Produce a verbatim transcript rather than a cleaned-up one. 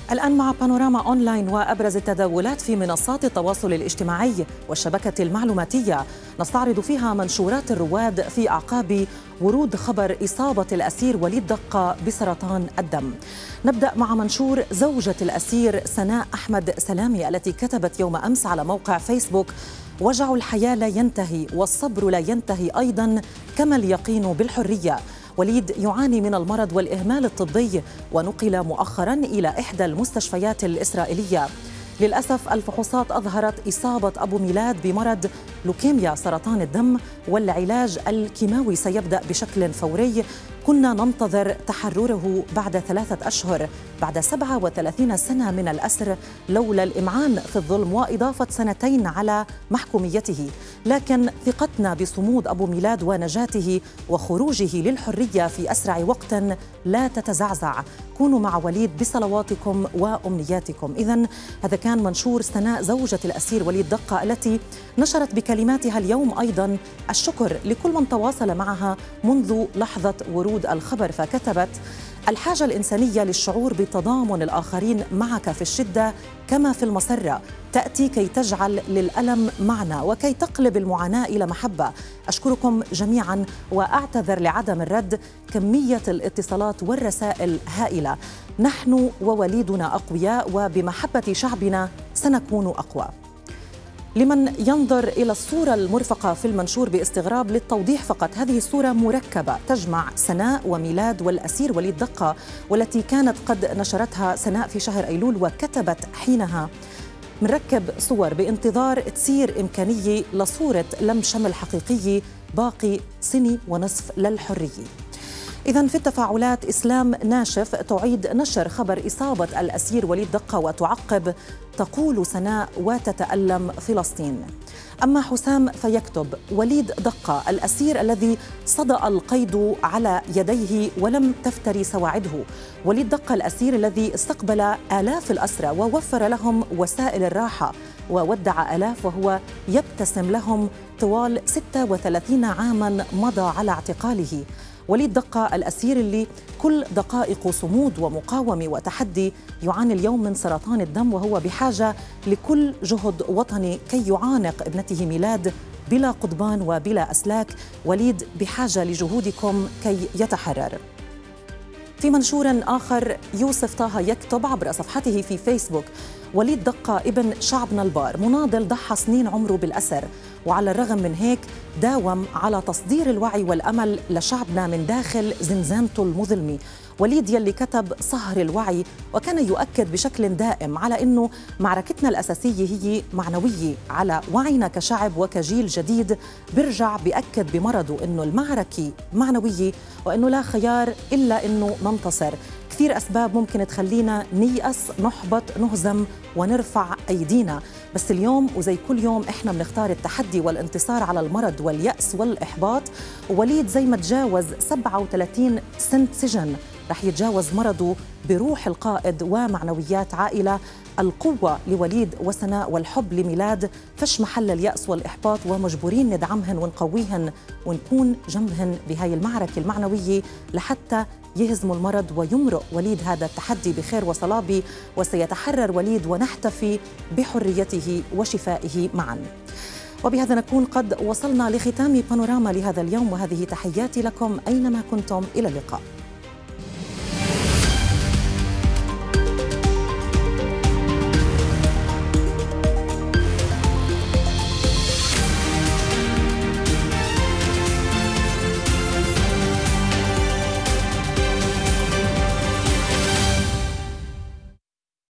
الآن مع بانوراما أونلاين وأبرز التداولات في منصات التواصل الاجتماعي والشبكة المعلوماتية، نستعرض فيها منشورات الرواد في أعقاب ورود خبر إصابة الأسير وليد دقة بسرطان الدم. نبدأ مع منشور زوجة الأسير سناء أحمد سلامي التي كتبت يوم أمس على موقع فيسبوك: وجع الحياة لا ينتهي والصبر لا ينتهي أيضا كما اليقين بالحرية. وليد يعاني من المرض والإهمال الطبي ونقل مؤخرا إلى إحدى المستشفيات الإسرائيلية. للأسف الفحوصات أظهرت إصابة أبو ميلاد بمرض لوكيميا سرطان الدم، والعلاج الكيماوي سيبدأ بشكل فوري. كنا ننتظر تحرره بعد ثلاثة أشهر بعد سبعة وثلاثين سنة من الأسر لولا الإمعان في الظلم وإضافة سنتين على محكوميته، لكن ثقتنا بصمود أبو ميلاد ونجاته وخروجه للحرية في أسرع وقت لا تتزعزع. كونوا مع وليد بصلواتكم وأمنياتكم. إذن هذا كان منشور سناء زوجة الأسير وليد دقة التي نشرت بكلماتها اليوم أيضا الشكر لكل من تواصل معها منذ لحظة ورود الخبر، فكتبت: الحاجة الإنسانية للشعور بتضامن الآخرين معك في الشدة كما في المسرة تأتي كي تجعل للألم معنى وكي تقلب المعاناة إلى محبة. أشكركم جميعا وأعتذر لعدم الرد، كمية الاتصالات والرسائل هائلة. نحن ووليدنا أقوياء وبمحبة شعبنا سنكون أقوى. لمن ينظر إلى الصورة المرفقة في المنشور باستغراب، للتوضيح فقط، هذه الصورة مركبة تجمع سناء وميلاد والأسير وليد دقة، والتي كانت قد نشرتها سناء في شهر أيلول، وكتبت حينها: منركب صور بانتظار تسير إمكانية لصورة لم شمل حقيقي، باقي سنة ونصف للحرية. إذن في التفاعلات إسلام ناشف تعيد نشر خبر إصابة الأسير وليد دقة وتعقب: تقول سناء وتتألم فلسطين. أما حسام فيكتب: وليد دقة الأسير الذي صدأ القيد على يديه ولم تفتري سواعده. وليد دقة الأسير الذي استقبل آلاف الأسرى ووفر لهم وسائل الراحة وودع آلاف وهو يبتسم لهم طوال ستة وثلاثين عاما مضى على اعتقاله. وليد دقة الأسير اللي كل دقائق صمود ومقاومة وتحدي يعاني اليوم من سرطان الدم، وهو بحاجة لكل جهد وطني كي يعانق ابنته ميلاد بلا قضبان وبلا أسلاك. وليد بحاجة لجهودكم كي يتحرر. في منشور آخر يوسف طه يكتب عبر صفحته في فيسبوك: وليد دقة ابن شعبنا البار، مناضل ضحى سنين عمره بالأسر، وعلى الرغم من هيك داوم على تصدير الوعي والأمل لشعبنا من داخل زنزانته المظلمة. وليد يلي كتب صهر الوعي وكان يؤكد بشكل دائم على أنه معركتنا الأساسية هي معنوية، على وعينا كشعب وكجيل جديد برجع بأكد بمرضه أنه المعركة معنوية وأنه لا خيار إلا أنه ننتصر. كثير أسباب ممكن تخلينا نيأس، نحبط، نهزم ونرفع أيدينا، بس اليوم وزي كل يوم إحنا بنختار التحدي والانتصار على المرض واليأس والإحباط. ووليد زي ما تجاوز سبعة وثلاثين سنة سجن رح يتجاوز مرضه بروح القائد ومعنويات عائلة. القوة لوليد وسناء والحب لميلاد، فش محل اليأس والإحباط، ومجبورين ندعمهن ونقويهن ونكون جنبهن بهاي المعركة المعنوية لحتى يهزموا المرض ويمرق وليد هذا التحدي بخير وصلابة، وسيتحرر وليد ونحتفي بحريته وشفائه معا. وبهذا نكون قد وصلنا لختام بانوراما لهذا اليوم، وهذه تحياتي لكم أينما كنتم. إلى اللقاء.